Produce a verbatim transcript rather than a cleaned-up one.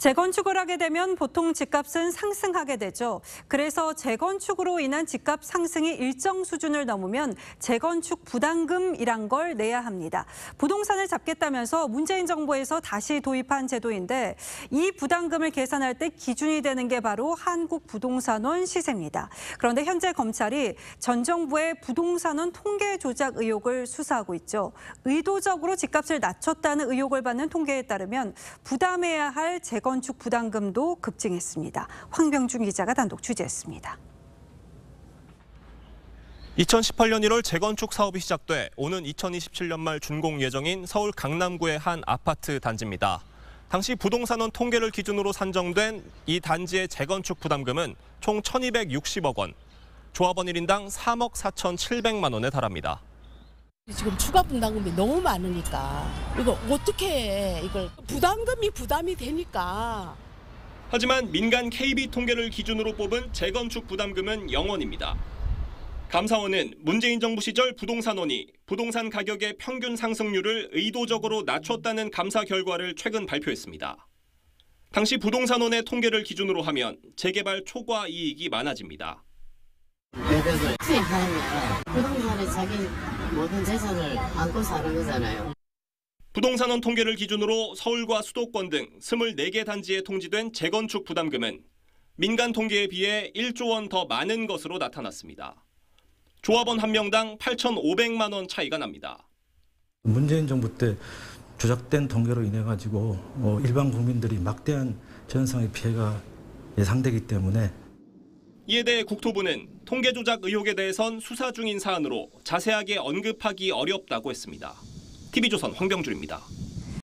재건축을 하게 되면 보통 집값은 상승하게 되죠. 그래서 재건축으로 인한 집값 상승이 일정 수준을 넘으면 재건축 부담금이란 걸 내야 합니다. 부동산을 잡겠다면서 문재인 정부에서 다시 도입한 제도인데 이 부담금을 계산할 때 기준이 되는 게 바로 한국부동산원 시세입니다. 그런데 현재 검찰이 전 정부의 부동산원 통계 조작 의혹을 수사하고 있죠. 의도적으로 집값을 낮췄다는 의혹을 받는 통계에 따르면 부담해야 할 재건축 부담금도 급증했습니다. 황병준 기자가 단독 취재했습니다. 이천십팔 년 일월 재건축 사업이 시작돼 오는 이천이십칠 년 말 준공 예정인 서울 강남구의 한 아파트 단지입니다. 당시 부동산원 통계를 기준으로 산정된 이 단지의 재건축 부담금은 총 천이백육십억 원, 조합원 일 인당 삼억 사천칠백만 원에 달합니다. 지금 추가 부담금이 너무 많으니까 이거 어떻게 해? 이걸 부담금이 부담이 되니까. 하지만 민간 케이비 통계를 기준으로 뽑은 재건축 부담금은 영 원입니다. 감사원은 문재인 정부 시절 부동산원이 부동산 가격의 평균 상승률을 의도적으로 낮췄다는 감사 결과를 최근 발표했습니다. 당시 부동산원의 통계를 기준으로 하면 재개발 초과 이익이 많아집니다. 그래서 수익하니까 부동산에 자기 모든 재산을 안고 사는 거잖아요. 부동산원 통계를 기준으로 서울과 수도권 등 스물네 개 단지에 통지된 재건축 부담금은 민간 통계에 비해 일조 원 더 많은 것으로 나타났습니다. 조합원 한 명당 팔천오백만 원 차이가 납니다. 문재인 정부 때 조작된 통계로 인해 가지고 일반 국민들이 막대한 전상의 피해가 예상되기 때문에 이에 대해 국토부는 통계 조작 의혹에 대해선 수사 중인 사안으로 자세하게 언급하기 어렵다고 했습니다. 티비조선 황병준입니다.